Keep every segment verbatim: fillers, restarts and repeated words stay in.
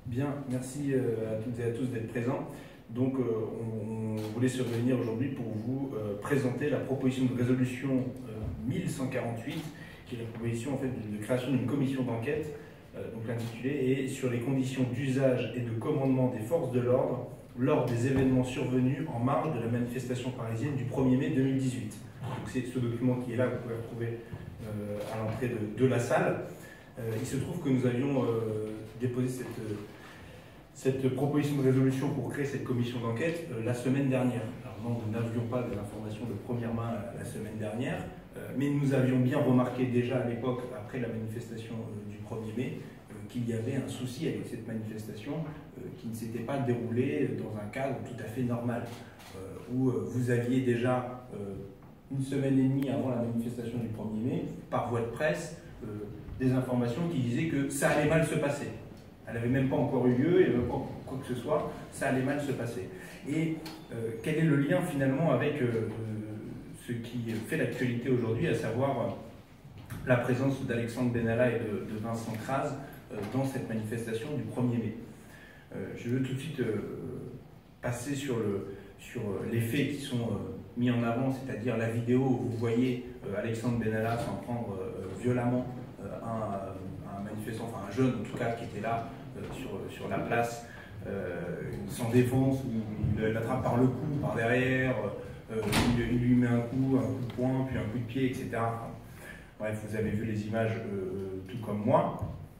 Bien, merci à toutes et à tous d'être présents. Donc, euh, on, on voulait survenir aujourd'hui pour vous euh, présenter la proposition de résolution euh, mille cent quarante-huit, qui est la proposition en fait, de, de création d'une commission d'enquête, euh, donc l'intitulé est sur les conditions d'usage et de commandement des forces de l'ordre lors des événements survenus en marge de la manifestation parisienne du premier mai deux mille dix-huit. Donc, c'est ce document qui est là, que vous pouvez retrouver euh, à l'entrée de, de la salle. Euh, il se trouve que nous avions euh, déposé cette, euh, cette proposition de résolution pour créer cette commission d'enquête euh, la semaine dernière. Alors non, nous n'avions pas des informations de première main la, la semaine dernière, euh, mais nous avions bien remarqué déjà à l'époque, après la manifestation euh, du premier mai, euh, qu'il y avait un souci avec cette manifestation euh, qui ne s'était pas déroulée dans un cadre tout à fait normal, euh, où euh, vous aviez déjà, euh, une semaine et demie avant la manifestation du premier mai, par voie de presse, euh, des informations qui disaient que ça allait mal se passer. Elle n'avait même pas encore eu lieu, il n'y avait pas quoi que ce soit, ça allait mal se passer. Et euh, quel est le lien finalement avec euh, ce qui fait l'actualité aujourd'hui, à savoir euh, la présence d'Alexandre Benalla et de, de Vincent Crase euh, dans cette manifestation du premier mai. Euh, je veux tout de suite euh, passer sur, le, sur les faits qui sont euh, mis en avant, c'est-à-dire la vidéo où vous voyez euh, Alexandre Benalla s'en prendre euh, violemment Un, un manifestant, enfin un jeune en tout cas, qui était là euh, sur, sur la place, euh, sans défense, où il l'attrape par le cou, par derrière, euh, il, il lui met un coup, un coup de poing, puis un coup de pied, et cetera. Enfin, bref, vous avez vu les images euh, tout comme moi.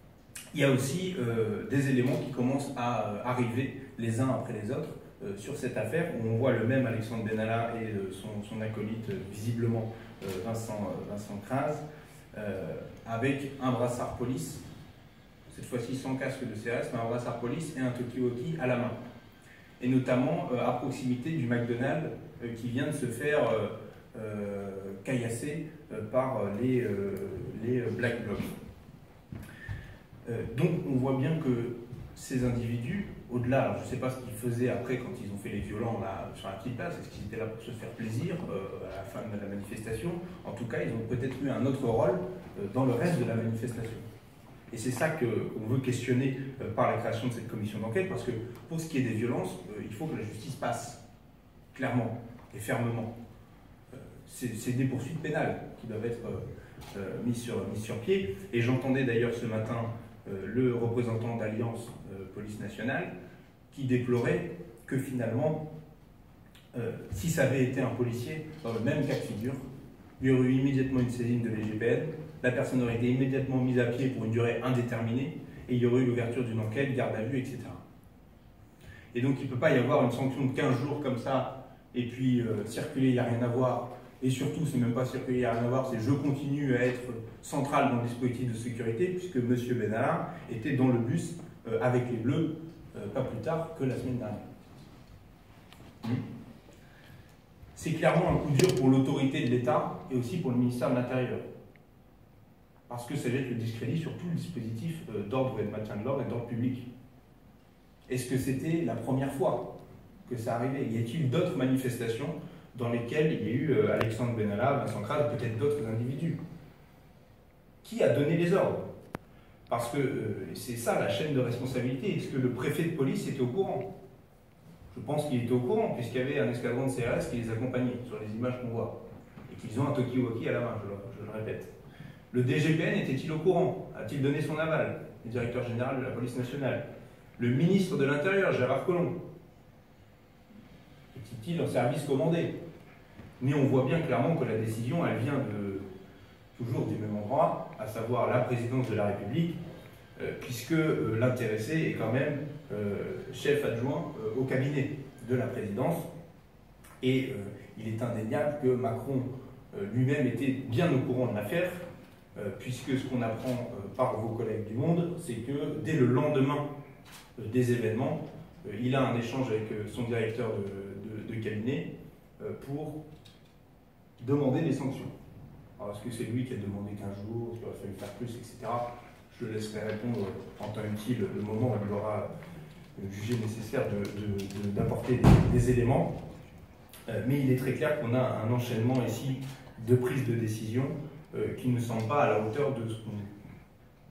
Il y a aussi euh, des éléments qui commencent à euh, arriver les uns après les autres euh, sur cette affaire, où on voit le même Alexandre Benalla et euh, son, son acolyte, euh, visiblement euh, Vincent, euh, Vincent Crase, Euh, avec un brassard police, cette fois-ci sans casque de C R S, mais un brassard police et un talkie-walkie à la main. Et notamment euh, à proximité du McDonald's euh, qui vient de se faire euh, euh, caillasser euh, par les, euh, les Black Blocs. Euh, donc on voit bien que ces individus, au-delà, je ne sais pas ce qu'ils faisaient après quand ils ont fait les violents là, sur la petite place, est-ce qu'ils étaient là pour se faire plaisir euh, à la fin de la manifestation? En tout cas, ils ont peut-être eu un autre rôle euh, dans le reste de la manifestation. Et c'est ça qu'on veut questionner euh, par la création de cette commission d'enquête, parce que pour ce qui est des violences, euh, il faut que la justice passe, clairement et fermement. Euh, c'est des poursuites pénales qui doivent être euh, euh, mises sur, mises sur pied. Et j'entendais d'ailleurs ce matin euh, le représentant d'Alliance euh, Police Nationale, qui déplorait que finalement, euh, si ça avait été un policier, dans le même cas de figure, il y aurait eu immédiatement une saisine de l'I G P N, la personne aurait été immédiatement mise à pied pour une durée indéterminée, et il y aurait eu l'ouverture d'une enquête, garde à vue, et cetera. Et donc il ne peut pas y avoir une sanction de quinze jours comme ça, et puis euh, circuler, il n'y a rien à voir, et surtout, c'est même pas circuler, il n'y a rien à voir, c'est je continue à être central dans le dispositif de sécurité, puisque M. Benalla était dans le bus euh, avec les Bleus, Euh, pas plus tard que la semaine dernière. Mmh. C'est clairement un coup dur pour l'autorité de l'État et aussi pour le ministère de l'Intérieur. Parce que ça jette le discrédit sur tout le dispositif euh, d'ordre et de maintien de l'ordre et d'ordre public. Est-ce que c'était la première fois que ça arrivait? Y a-t-il d'autres manifestations dans lesquelles il y a eu euh, Alexandre Benalla, Vincent Crase, peut-être d'autres individus? Qui a donné les ordres? Parce que euh, c'est ça la chaîne de responsabilité. Est-ce que le préfet de police était au courant? Je pense qu'il était au courant, puisqu'il y avait un escadron de C R S qui les accompagnait sur les images qu'on voit. Et qu'ils ont un talkie-walkie à la main, je le, je le répète. Le D G P N était-il au courant? A-t-il donné son aval? Le directeur général de la police nationale. Le ministre de l'Intérieur, Gérard Collomb, était-il en service commandé? Mais on voit bien clairement que la décision, elle vient de... toujours du même endroit, à savoir la présidence de la République, euh, puisque euh, l'intéressé est quand même euh, chef adjoint euh, au cabinet de la présidence. Et euh, il est indéniable que Macron euh, lui-même était bien au courant de l'affaire, euh, puisque ce qu'on apprend euh, par vos collègues du Monde, c'est que dès le lendemain euh, des événements, euh, il a un échange avec euh, son directeur de, de, de cabinet euh, pour demander des sanctions. Alors, est-ce que c'est lui qui a demandé quinze jours, est-ce qu'il aurait fallu faire plus, et cetera. Je le laisserai répondre en temps utile le moment où il aura jugé nécessaire d'apporter de, de, des, des éléments. Euh, mais il est très clair qu'on a un enchaînement ici de prise de décision euh, qui ne semble pas à la hauteur de ce qu'on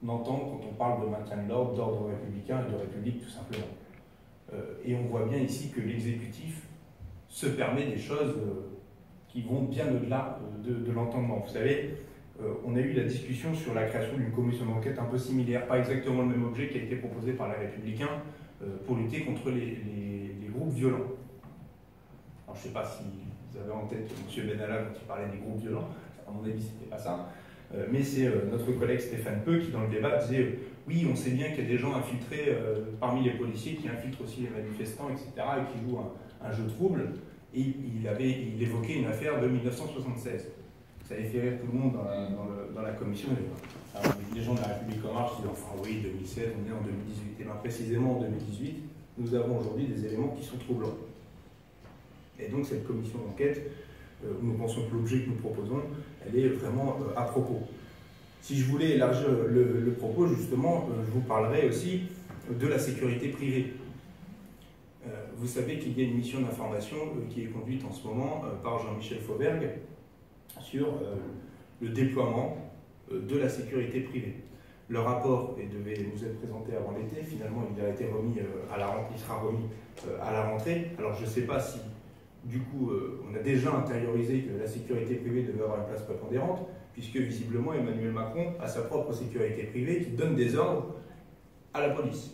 entend quand on parle de maintien de l'ordre, d'ordre républicain et de république tout simplement. Euh, et on voit bien ici que l'exécutif se permet des choses euh, qui vont bien au-delà de, de l'entendement. Vous savez, euh, on a eu la discussion sur la création d'une commission d'enquête un peu similaire, pas exactement le même objet qui a été proposé par les Républicains euh, pour lutter contre les, les, les groupes violents. Alors je ne sais pas si vous avez en tête M. Benalla quand il parlait des groupes violents, à mon avis c'était pas ça, euh, mais c'est euh, notre collègue Stéphane Peu qui dans le débat disait euh, oui, on sait bien qu'il y a des gens infiltrés euh, parmi les policiers qui infiltrent aussi les manifestants, et cetera, et qui jouent un, un jeu trouble. Et il, avait, il évoquait une affaire de mille neuf cent soixante-seize. Ça avait fait rire tout le monde dans la, dans le, dans la commission. Alors, les gens de la République en marche disaient enfin oui, deux mille sept, on est en deux mille dix-huit. Et bien précisément en deux mille dix-huit, nous avons aujourd'hui des éléments qui sont troublants. Et donc cette commission d'enquête, euh, nous pensons que l'objet que nous proposons, elle est vraiment euh, à propos. Si je voulais élargir le, le propos, justement, euh, je vous parlerai aussi de la sécurité privée. Euh, vous savez qu'il y a une mission d'information euh, qui est conduite en ce moment euh, par Jean-Michel Fauberg sur euh, le déploiement euh, de la sécurité privée. Le rapport et devait nous être présenté avant l'été. Finalement, il a été remis euh, à la rentrée, il sera remis euh, à la rentrée. Alors, je ne sais pas si, du coup, euh, on a déjà intériorisé que la sécurité privée devait avoir une place prépondérante, puisque visiblement Emmanuel Macron a sa propre sécurité privée qui donne des ordres à la police.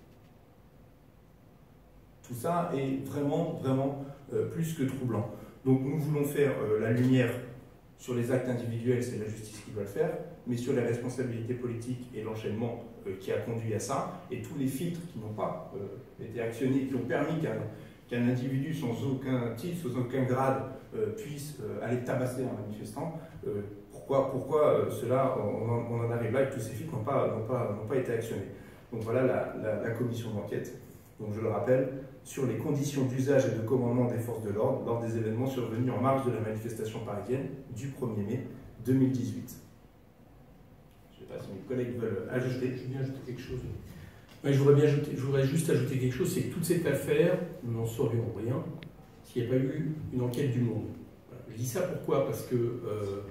Tout ça est vraiment, vraiment euh, plus que troublant. Donc nous voulons faire euh, la lumière sur les actes individuels, c'est la justice qui doit le faire, mais sur les responsabilités politiques et l'enchaînement euh, qui a conduit à ça, et tous les filtres qui n'ont pas euh, été actionnés, qui ont permis qu'un qu'un individu sans aucun titre, sans aucun grade, euh, puisse euh, aller tabasser un manifestant. Euh, pourquoi pourquoi euh, cela, on en, on en arrive là et que tous ces filtres n'ont pas, n'ont pas, n'ont pas été actionnés. Donc voilà la, la, la commission d'enquête. Donc je le rappelle, sur les conditions d'usage et de commandement des forces de l'ordre lors des événements survenus en marge de la manifestation parisienne du premier mai deux mille dix-huit. Je ne sais pas si mes collègues veulent ajouter. Je veux bien ajouter quelque chose. Ouais, je, voudrais bien ajouter, je voudrais juste ajouter quelque chose, c'est que toute cette affaire, nous n'en saurions rien s'il n'y a pas eu une enquête du Monde. Voilà. Je dis ça pourquoi? Parce que euh,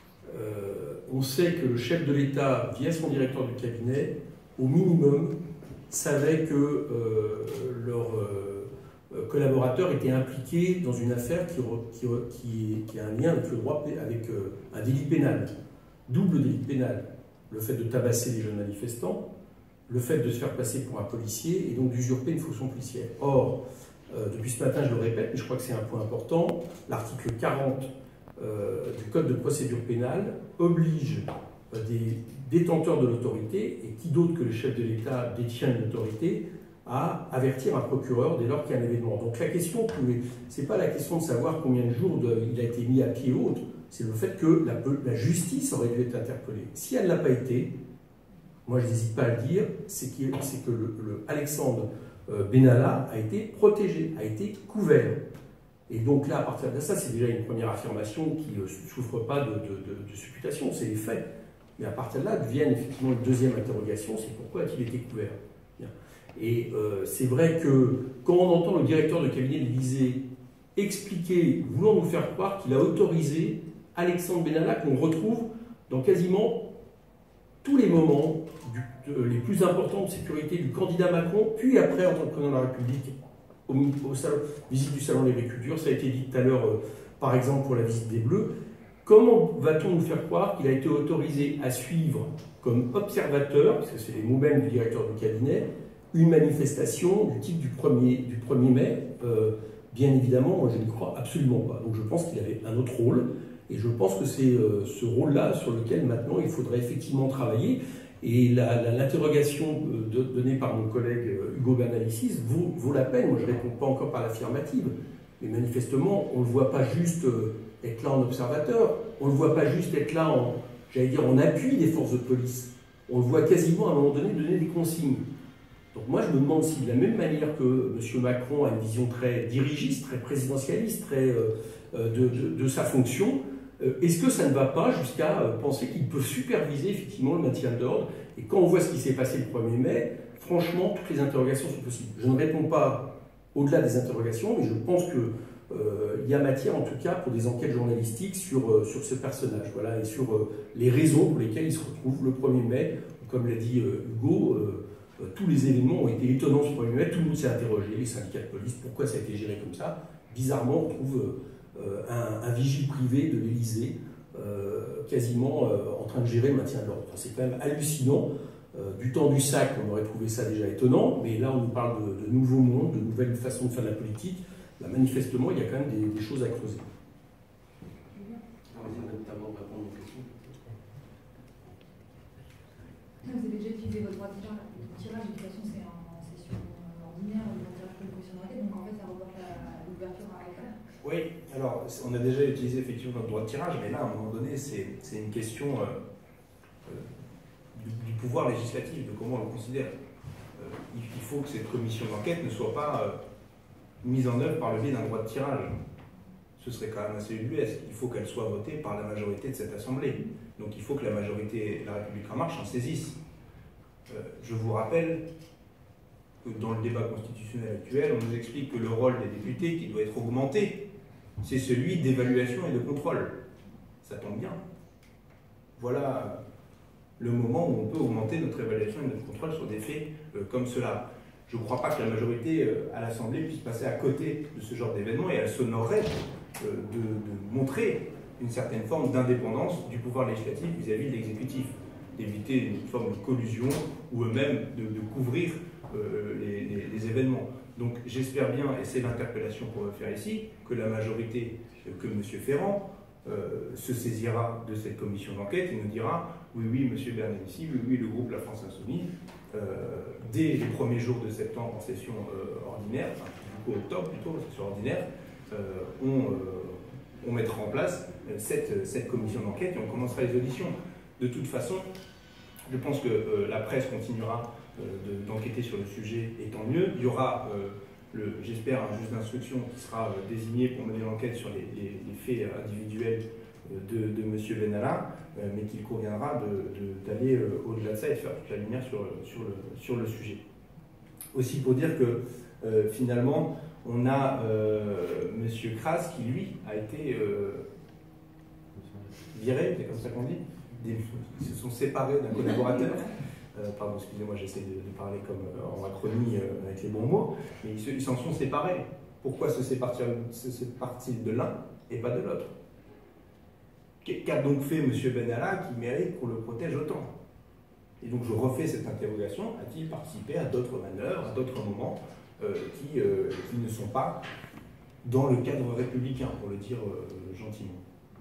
euh, on sait que le chef de l'État, via son directeur du cabinet, au minimum, savait que euh, leur euh, collaborateur était impliqué dans une affaire qui, qui, qui, qui a un lien avec le droit, avec euh, un délit pénal, double délit pénal, le fait de tabasser les jeunes manifestants, le fait de se faire passer pour un policier et donc d'usurper une fonction policière. Or, euh, depuis ce matin, je le répète, mais je crois que c'est un point important, l'article quarante euh, du Code de procédure pénale oblige euh, des détenteurs de l'autorité, et qui d'autre que le chef de l'État détient une autorité, à avertir un procureur dès lors qu'il y a un événement. Donc la question, ce n'est pas la question de savoir combien de jours de, il a été mis à pied ou autre, c'est le fait que la, la justice aurait dû être interpellée. Si elle ne l'a pas été, moi je n'hésite pas à le dire, c'est que, que le, le Alexandre euh, Benalla a été protégé, a été couvert. Et donc là, à partir de ça, c'est déjà une première affirmation qui ne euh, souffre pas de, de, de, de supputation, c'est les faits. Mais à partir de là, vienne effectivement une deuxième interrogation, c'est pourquoi a-t-il été couvert? Bien. Et euh, c'est vrai que quand on entend le directeur de cabinet de l'Élysée expliquer, voulant nous faire croire qu'il a autorisé Alexandre Benalla, qu'on retrouve dans quasiment tous les moments du, de, les plus importants de sécurité du candidat Macron, puis après en tant que président de la République, au, au salon, visite du Salon de l'Agriculture, ça a été dit tout à l'heure, euh, par exemple pour la visite des Bleus. Comment va-t-on nous faire croire qu'il a été autorisé à suivre comme observateur, parce que c'est les mots mêmes du directeur du cabinet, une manifestation du type du premier mai? euh, Bien évidemment, moi je ne crois absolument pas. Donc je pense qu'il avait un autre rôle, et je pense que c'est euh, ce rôle-là sur lequel maintenant il faudrait effectivement travailler. Et l'interrogation euh, donnée par mon collègue euh, Hugo Bernalicis vaut, vaut la peine. Moi je ne réponds pas encore par l'affirmative, mais manifestement on ne le voit pas juste euh, être là en observateur, on ne le voit pas juste être là en, j'allais dire, en appui des forces de police. On le voit quasiment à un moment donné donner des consignes. Donc moi, je me demande si, de la même manière que M. Macron a une vision très dirigiste, très présidentialiste, très euh, de, de, de sa fonction, euh, est-ce que ça ne va pas jusqu'à euh, penser qu'il peut superviser effectivement le maintien de l'ordre? Et quand on voit ce qui s'est passé le premier mai, franchement, toutes les interrogations sont possibles. Je ne réponds pas au-delà des interrogations, mais je pense qu'il euh, y a matière, en tout cas, pour des enquêtes journalistiques sur, euh, sur ce personnage, voilà, et sur euh, les raisons pour lesquelles il se retrouve le premier mai comme l'a dit euh, Hugo, euh, euh, tous les événements ont été étonnants sur le premier mai, tout le monde s'est interrogé, les syndicats de police, pourquoi ça a été géré comme ça. Bizarrement, on trouve euh, un, un vigile privé de l'Élysée euh, quasiment euh, en train de gérer le maintien de l'ordre. Enfin, c'est quand même hallucinant. Euh, du temps du sac, on aurait trouvé ça déjà étonnant, mais là on nous parle de, de nouveaux mondes, de nouvelles façons de faire de la politique. Bah, manifestement, il y a quand même des, des choses à creuser. Vous avez déjà utilisé votre droit de tirage, de toute façon c'est en session ordinaire, le droit de tirage pour une commission d'enquête, donc en fait ça reporte l'ouverture à l'école. Oui, alors on a déjà utilisé effectivement notre droit de tirage, mais là à un moment donné c'est une question euh, euh, du, du pouvoir législatif, de comment on le considère. Euh, il, il faut que cette commission d'enquête ne soit pas euh, mise en œuvre par le biais d'un droit de tirage. Ce serait quand même assez ubuesque. Il faut qu'elle soit votée par la majorité de cette Assemblée. Donc il faut que la majorité, La République En Marche, en saisisse. Euh, je vous rappelle que dans le débat constitutionnel actuel, on nous explique que le rôle des députés, qui doit être augmenté, c'est celui d'évaluation et de contrôle. Ça tombe bien. Voilà le moment où on peut augmenter notre évaluation et notre contrôle sur des faits euh, comme cela. Je ne crois pas que la majorité euh, à l'Assemblée puisse passer à côté de ce genre d'événement et elle s'honorerait euh, de, de montrer une certaine forme d'indépendance du pouvoir législatif vis-à-vis de l'exécutif, d'éviter une forme de collusion ou même de, de couvrir euh, les, les, les événements. Donc j'espère bien, et c'est l'interpellation qu'on va faire ici, que la majorité, que M. Ferrand, euh, se saisira de cette commission d'enquête et nous dira oui, oui, M. Bernalicis, oui, oui, le groupe La France Insoumise, euh, dès les premiers jours de septembre en session euh, ordinaire, enfin, du coup octobre plutôt, en session ordinaire, euh, on, euh, on mettra en place cette, cette commission d'enquête et on commencera les auditions. De toute façon, je pense que euh, la presse continuera euh, d'enquêter sur le sujet et tant mieux. Il y aura, euh, j'espère, un juge d'instruction qui sera euh, désigné pour mener l'enquête sur les, les, les faits individuels euh, de, de M. Benalla, euh, mais qu'il conviendra d'aller de, de, euh, au-delà de ça et de faire toute la lumière sur, sur, le, sur le sujet. Aussi pour dire que euh, finalement, on a euh, M. Kras qui, lui, a été euh, viré, c'est comme ça qu'on dit. Des, ils se sont séparés d'un collaborateur. Euh, pardon, excusez-moi, j'essaie de, de parler comme euh, en Macronie euh, avec les bons mots, mais ils s'en sont séparés. Pourquoi se séparent-ils de l'un et pas de l'autre? Qu'a donc fait M. Benalla qui mérite qu'on le protège autant? Et donc je refais cette interrogation, a-t-il participé à d'autres manœuvres, à d'autres moments euh, qui, euh, qui ne sont pas dans le cadre républicain, pour le dire euh, gentiment?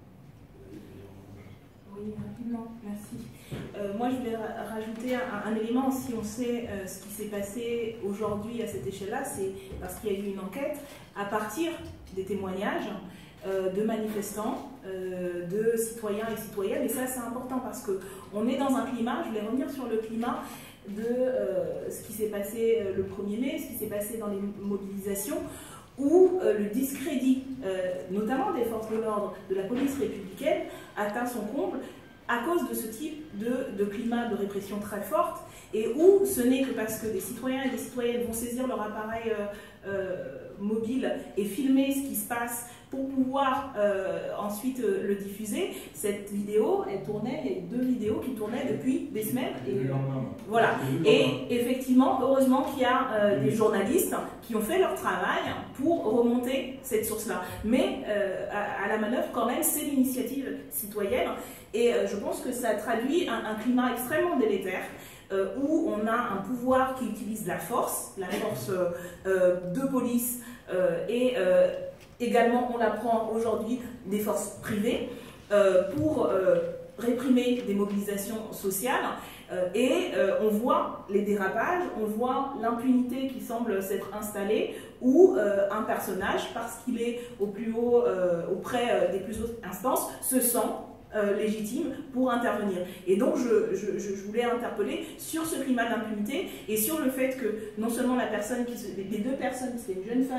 Oui, rapidement, merci. Euh, moi, je voulais ra rajouter un, un élément. Si on sait euh, ce qui s'est passé aujourd'hui à cette échelle-là, c'est parce qu'il y a eu une enquête à partir des témoignages euh, de manifestants, euh, de citoyens et citoyennes. Et ça, c'est important parce qu'on est dans un climat, je voulais revenir sur le climat de euh, ce qui s'est passé le premier mai, ce qui s'est passé dans les mobilisations, où euh, le discrédit, euh, notamment des forces de l'ordre, de la police républicaine, atteint son comble à cause de ce type de, de climat de répression très forte, et où ce n'est que parce que des citoyens et des citoyennes vont saisir leur appareil euh, euh, mobile et filmer ce qui se passe pour pouvoir euh, ensuite euh, le diffuser. Cette vidéo, elle tournait, il y a eu deux vidéos qui tournaient depuis des semaines. Et, le lendemain. Voilà. Et effectivement, heureusement qu'il y a euh, des journalistes qui ont fait leur travail pour remonter cette source-là. Mais euh, à, à la manœuvre, quand même, c'est l'initiative citoyenne. Et euh, je pense que ça traduit un, un climat extrêmement délétère. Euh, où on a un pouvoir qui utilise la force, la force euh, de police euh, et euh, également, on l'apprend aujourd'hui, des forces privées euh, pour euh, réprimer des mobilisations sociales. Euh, et euh, on voit les dérapages, on voit l'impunité qui semble s'être installée, où euh, un personnage, parce qu'il est au plus haut, euh, auprès euh, des plus hautes instances, se sent Euh, légitime pour intervenir. Et donc je, je, je voulais interpeller sur ce climat d'impunité et sur le fait que non seulement la personne qui se, les deux personnes, c'est une jeune femme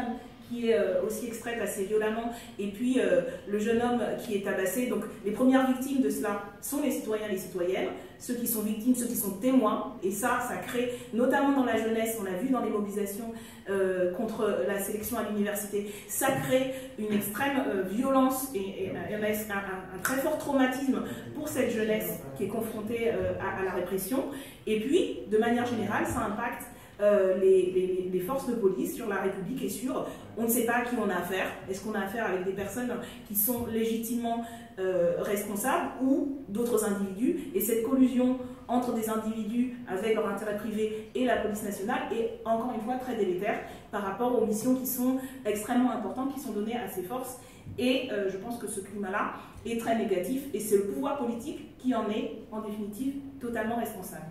qui est euh, aussi extraite assez violemment, et puis euh, le jeune homme qui est tabassé. Donc les premières victimes de cela sont les citoyens et les citoyennes, ceux qui sont victimes, ceux qui sont témoins, et ça, ça crée, notamment dans la jeunesse, on l'a vu dans les mobilisations euh, contre la sélection à l'université, ça crée une extrême euh, violence et, et, et un, un, un très fort traumatisme pour cette jeunesse qui est confrontée euh, à, à la répression. Et puis, de manière générale, ça impacte Euh, les, les, les forces de police sur la République et sur, on ne sait pas à qui on a affaire. Est-ce qu'on a affaire avec des personnes qui sont légitimement euh, responsables ou d'autres individus? Et cette collusion entre des individus avec leur intérêt privé et la police nationale est encore une fois très délétère par rapport aux missions qui sont extrêmement importantes, qui sont données à ces forces. Et euh, je pense que ce climat-là est très négatif et c'est le pouvoir politique qui en est, en définitive, totalement responsable.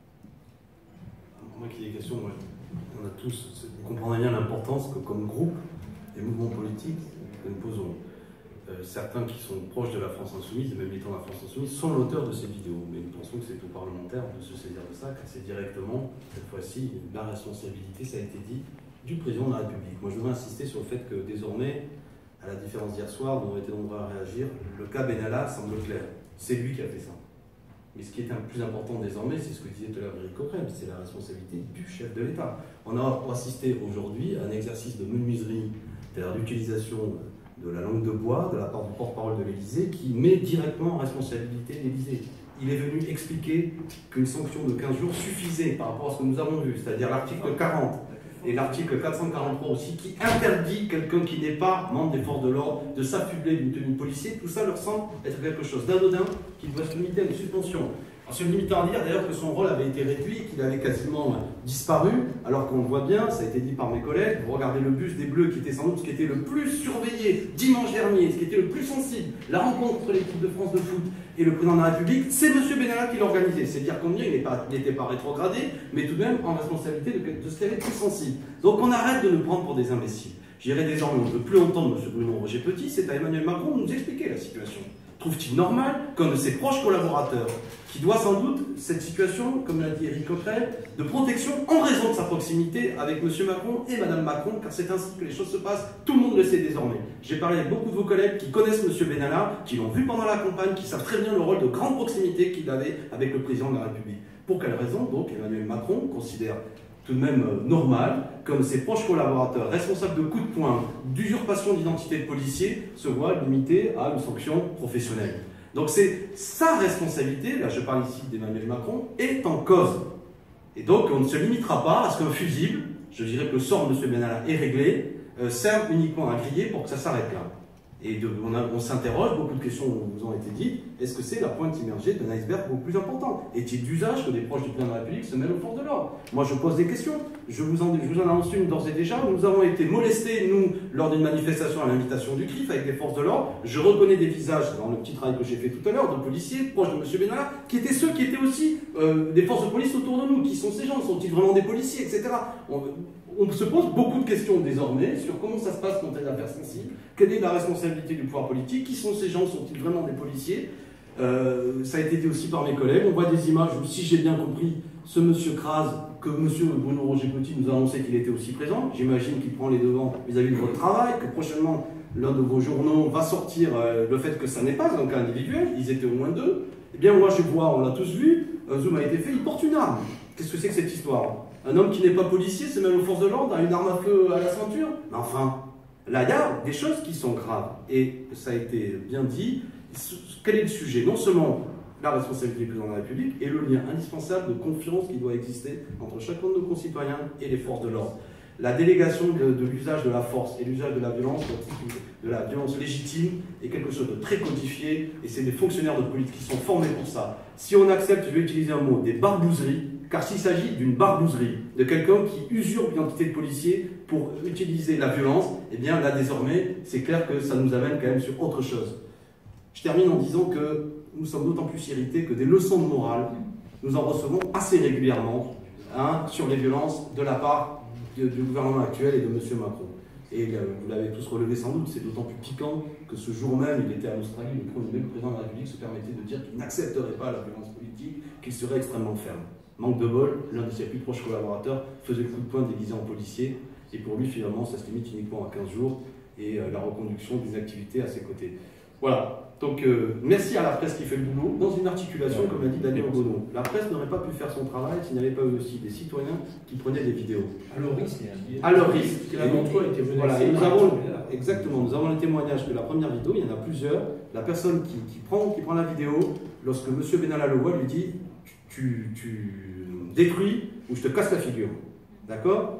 Moi qui ai des questions, moi, on a tous, vous comprendrez bien l'importance que comme groupe, des mouvements politiques que nous posons, euh, certains qui sont proches de la France Insoumise, et même militants de la France Insoumise, sont l'auteur de ces vidéos. Mais nous pensons que c'est aux parlementaires de se saisir de ça, car c'est directement, cette fois-ci, la responsabilité, ça a été dit, du président de la République. Moi je voudrais insister sur le fait que désormais, à la différence d'hier soir, dont on était nombreux à réagir, le cas Benalla semble clair. C'est lui qui a fait ça. Mais ce qui est un plus important désormais, c'est ce que disait tout à l'heure Éric Coquerel, c'est la responsabilité du chef de l'État. On a assisté aujourd'hui à un exercice de menuiserie, c'est-à-dire d'utilisation de la langue de bois de la part du porte-parole de l'Élysée, qui met directement en responsabilité l'Élysée. Il est venu expliquer qu'une sanction de quinze jours suffisait par rapport à ce que nous avons vu, c'est-à-dire l'article quarante. Et l'article quatre cent quarante-trois aussi, qui interdit quelqu'un qui n'est pas membre des forces de l'ordre de s'affubler d'une tenue de policier. Tout ça leur semble être quelque chose d'anodin qui doit se limiter à une suspension. En se limitant à dire d'ailleurs que son rôle avait été réduit, qu'il avait quasiment disparu, alors qu'on le voit bien, ça a été dit par mes collègues, vous regardez le bus des Bleus qui était sans doute ce qui était le plus surveillé dimanche dernier, ce qui était le plus sensible, la rencontre entre l'équipe de France de foot et le président de la République, c'est M. Benalla qui l'organisait. C'est dire combien il n'était pas, pas rétrogradé, mais tout de même en responsabilité de, de ce qui avait plus sensible. Donc on arrête de nous prendre pour des imbéciles. J'irai désormais, on ne veut plus entendre M. Bruno Roger-Petit, c'est à Emmanuel Macron de nous expliquer la situation. Trouve-t-il normal qu'un de ses proches collaborateurs, qui doit sans doute cette situation, comme l'a dit Éric Coquerel, de protection en raison de sa proximité avec M. Macron et Mme Macron, car c'est ainsi que les choses se passent, tout le monde le sait désormais. J'ai parlé avec beaucoup de vos collègues qui connaissent M. Benalla, qui l'ont vu pendant la campagne, qui savent très bien le rôle de grande proximité qu'il avait avec le président de la République. Pour quelle raison, donc, Emmanuel Macron considère tout de même euh, normal, comme ses proches collaborateurs responsables de coups de poing, d'usurpation d'identité de policier, se voient limités à une sanction professionnelle. Donc c'est sa responsabilité, là je parle ici d'Emmanuel Macron, est en cause. Et donc on ne se limitera pas à ce qu'un fusible, je dirais que le sort de M. Benalla est réglé, euh, serve uniquement à griller pour que ça s'arrête là. Et de, on, on s'interroge, beaucoup de questions vous ont été dites, est-ce que c'est la pointe immergée d'un iceberg beaucoup plus important? Est-il d'usage que des proches du président de la République se mêlent aux forces de l'ordre? Moi je pose des questions, je vous en, je vous en annonce une d'ores et déjà, nous avons été molestés, nous, lors d'une manifestation à l'invitation du C R I F avec les forces de l'ordre. Je reconnais des visages, dans le petit travail que j'ai fait tout à l'heure, de policiers proches de M. Benalla, qui étaient ceux qui étaient aussi euh, des forces de police autour de nous. Qui sont ces gens? Sont-ils vraiment des policiers, et cetera. On, On se pose beaucoup de questions désormais sur comment ça se passe quand il y a une affaire sensible, quelle est la responsabilité du pouvoir politique, qui sont ces gens, sont-ils vraiment des policiers? euh, Ça a été dit aussi par mes collègues, on voit des images où, si j'ai bien compris, ce monsieur Kras, que monsieur Bruno Roger-Petit nous a annoncé qu'il était aussi présent, j'imagine qu'il prend les devants vis-à-vis de votre travail, que prochainement l'un de vos journaux va sortir euh, le fait que ça n'est pas un cas individuel, ils étaient au moins deux. Eh bien moi je vois, on l'a tous vu, un zoom a été fait, il porte une arme. Qu'est-ce que c'est que cette histoire? Un homme qui n'est pas policier se mêle aux forces de l'ordre, a une arme à feu à la ceinture. Mais enfin, là, il y a des choses qui sont graves. Et ça a été bien dit. Quel est le sujet? Non seulement la responsabilité du président de la République et le lien indispensable de confiance qui doit exister entre chacun de nos concitoyens et les forces de l'ordre. La délégation de, de l'usage de la force et l'usage de la violence, de la violence légitime, est quelque chose de très codifié, et c'est des fonctionnaires de police qui sont formés pour ça. Si on accepte, je vais utiliser un mot, des barbouzeries, car s'il s'agit d'une barbouzerie, de quelqu'un qui usurpe l'identité de policier pour utiliser la violence, eh bien là désormais, c'est clair que ça nous amène quand même sur autre chose. Je termine en disant que nous sommes d'autant plus irrités que des leçons de morale, nous en recevons assez régulièrement hein, sur les violences de la part du gouvernement actuel et de M. Macron. Et euh, vous l'avez tous relevé sans doute, c'est d'autant plus piquant que ce jour même, il était à l'Australie, le premier président de la République se permettait de dire qu'il n'accepterait pas la violence politique, qu'il serait extrêmement ferme. Manque de bol, l'un de ses plus proches collaborateurs faisait le coup de poing déguisé en policier, et pour lui, finalement, ça se limite uniquement à quinze jours, et euh, la reconduction d'une activité à ses côtés. Voilà. Donc, euh, merci à la presse qui fait le boulot, dans une articulation, ouais, comme l'a dit Daniel Obono. La presse n'aurait pas pu faire son travail s'il n'y avait pas eu aussi des citoyens qui prenaient des vidéos. À leur risque. À leur risque. L'un d'entre eux était venu. Voilà, et nous avons, exactement, nous avons le témoignage que la première vidéo, il y en a plusieurs, la personne qui, qui, prend, qui prend la vidéo, lorsque M. Benalla le voit, lui dit « tu, tu détruis ou je te casse la figure ». D'accord?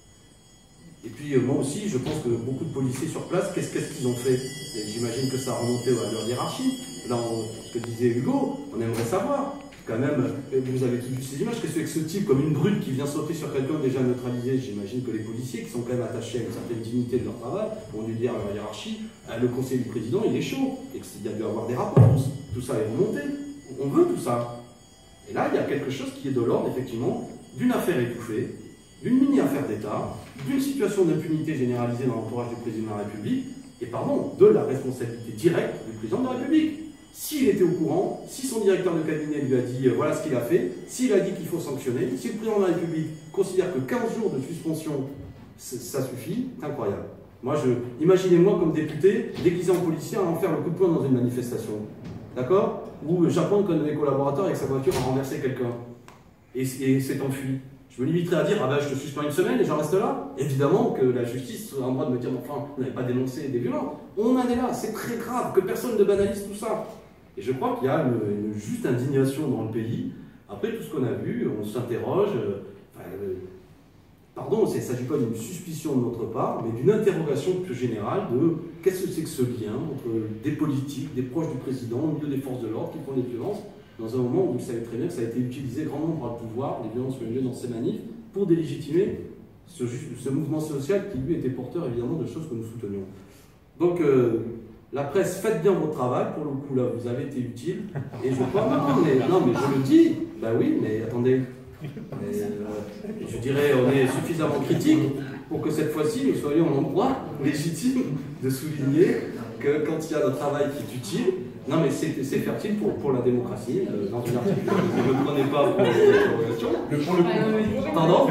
Et puis euh, moi aussi, je pense que beaucoup de policiers sur place, qu'est-ce qu'est-ce qu'ils ont fait? J'imagine que ça a remonté à leur hiérarchie. Là, on, ce que disait Hugo, on aimerait savoir. Quand même, vous avez tous vu ces images, qu'est-ce que c'est que ce type, comme une brute qui vient sauter sur quelqu'un déjà neutralisé? J'imagine que les policiers, qui sont quand même attachés à une certaine dignité de leur travail, vont lui dire à leur hiérarchie, le conseil du président, il est chaud, et qu'il y a dû avoir des rapports, tout ça est remonté. On veut tout ça. Et là, il y a quelque chose qui est de l'ordre, effectivement, d'une affaire étouffée, d'une mini-affaire d'État, d'une situation d'impunité généralisée dans l'entourage du président de la République, et pardon, de la responsabilité directe du président de la République. S'il était au courant, si son directeur de cabinet lui a dit euh, voilà ce qu'il a fait, s'il a dit qu'il faut sanctionner, si le président de la République considère que quinze jours de suspension, ça suffit, c'est incroyable. Moi, je, imaginez-moi comme député, déguisé en policier, en faire le coup de poing dans une manifestation. D'accord? Ou j'apprends qu'un de mes collaborateurs avec sa voiture a renversé quelqu'un et, et s'est enfui. Je me limiterai à dire, ah ben je te suspends une semaine et j'en reste là. Évidemment que la justice a le droit de me dire, enfin, vous n'avez pas dénoncé des violences. On en est là, c'est très grave, que personne ne banalise tout ça. Et je crois qu'il y a une, une juste indignation dans le pays. Après tout ce qu'on a vu, on s'interroge. Euh, enfin, euh, pardon, il ne s'agit pas d'une suspicion de notre part, mais d'une interrogation plus générale de qu'est-ce que c'est que ce lien entre des politiques, des proches du président, au milieu des forces de l'ordre qui font des violences, dans un moment où vous savez très bien que ça a été utilisé grandement par le pouvoir, les violences qui ont eu lieu dans ces manifs, pour délégitimer ce, ce mouvement social qui lui était porteur évidemment de choses que nous soutenions. Donc euh, la presse, faites bien votre travail, pour le coup là vous avez été utile, et je crois, non, mais, non mais je le dis, bah oui, mais attendez, mais, euh, je dirais on est suffisamment critique pour que cette fois-ci nous soyons en droit légitime de souligner que quand il y a un travail qui est utile, non mais c'est fertile pour, pour la démocratie, euh, dans une article, ne me prenez pas pour une interrogation. Le pour le coup. Pardon?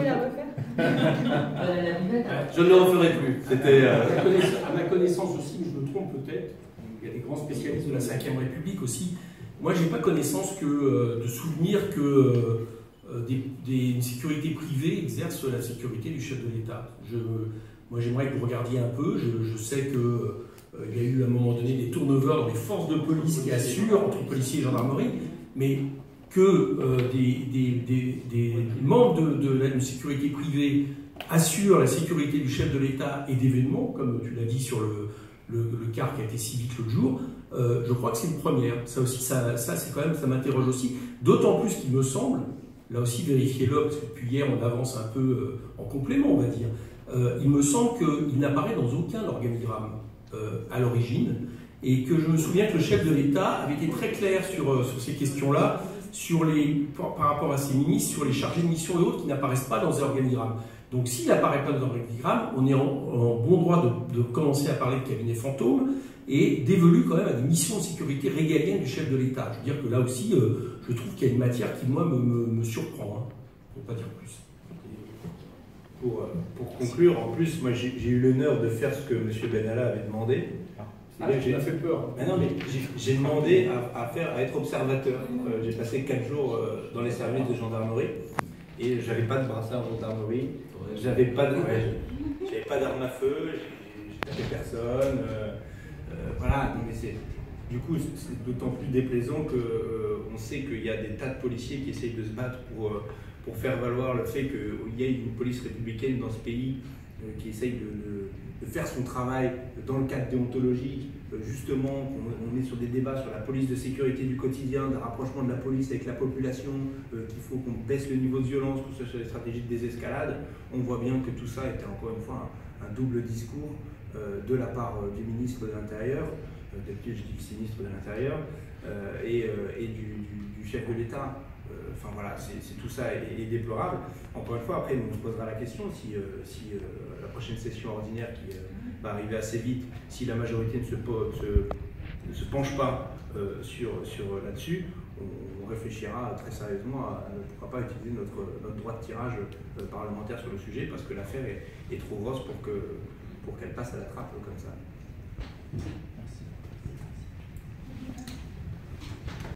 Je ne le referai plus. C'était. Euh... À ma connaissance aussi, mais je me trompe peut-être, il y a des grands spécialistes de la cinquième République aussi. Moi, je n'ai pas connaissance que, euh, de souvenir que euh, des, des, une sécurité privée exerce la sécurité du chef de l'État. Moi, j'aimerais que vous regardiez un peu. Je, je sais que. Euh, il y a eu à un moment donné des turnovers dans les forces de police qui assurent, entre policiers et gendarmerie, mais que euh, des, des, des, des membres de, de la sécurité privée assurent la sécurité du chef de l'État et d'événements, comme tu l'as dit sur le, le, le car qui a été si vite l'autre jour, euh, je crois que c'est une première. Ça aussi, ça, ça c'est quand même, ça m'interroge aussi. D'autant plus qu'il me semble, là aussi vérifiez-le, parce que depuis hier on avance un peu euh, en complément, on va dire, euh, il me semble qu'il n'apparaît dans aucun organigramme Euh, à l'origine, et que je me souviens que le chef de l'État avait été très clair sur, euh, sur ces questions-là, sur les, par, par rapport à ses ministres, sur les chargés de mission et autres qui n'apparaissent pas dans les organigrammes. Donc s'il n'apparaît pas dans les organigrammes, on est en, en bon droit de, de commencer à parler de cabinet fantôme et d'évoluer quand même à des missions de sécurité régaliennes du chef de l'État. Je veux dire que là aussi, euh, je trouve qu'il y a une matière qui, moi, me, me, me surprend, hein, pour ne pas dire plus. Pour, pour conclure, en plus, moi j'ai eu l'honneur de faire ce que M. Benalla avait demandé. Ah, j'ai fait peur. Mais non, mais j'ai demandé à, à, faire, à être observateur. Euh, j'ai passé quatre jours euh, dans les services de gendarmerie et j'avais pas de brassard gendarmerie, j'avais pas de, ouais, j'avais pas d'arme à feu, j'ai tapé personne. Euh, euh, voilà, non, mais c'est. Du coup, c'est d'autant plus déplaisant qu'on euh, sait qu'il y a des tas de policiers qui essayent de se battre pour. Euh, pour faire valoir le fait qu'il y ait une police républicaine dans ce pays euh, qui essaye de, de, de faire son travail dans le cadre déontologique, euh, justement, on, on est sur des débats sur la police de sécurité du quotidien, de rapprochement de la police avec la population, euh, qu'il faut qu'on baisse le niveau de violence, que ce soit sur les stratégies de désescalade. On voit bien que tout ça était encore une fois un, un double discours euh, de la part euh, du ministre de l'Intérieur, euh, depuis je dis le ministre de l'Intérieur, euh, et, euh, et du, du, du chef de l'État. Enfin voilà, c'est tout ça est, est déplorable. Encore une fois, après, on se posera la question si, euh, si euh, la prochaine session ordinaire qui euh, va arriver assez vite, si la majorité ne se, se, ne se penche pas euh, sur, sur là-dessus, on, on réfléchira très sérieusement à, à ne pourra pas utiliser notre, notre droit de tirage euh, parlementaire sur le sujet parce que l'affaire est, est trop grosse pour que pour qu'elle passe à la trappe comme ça.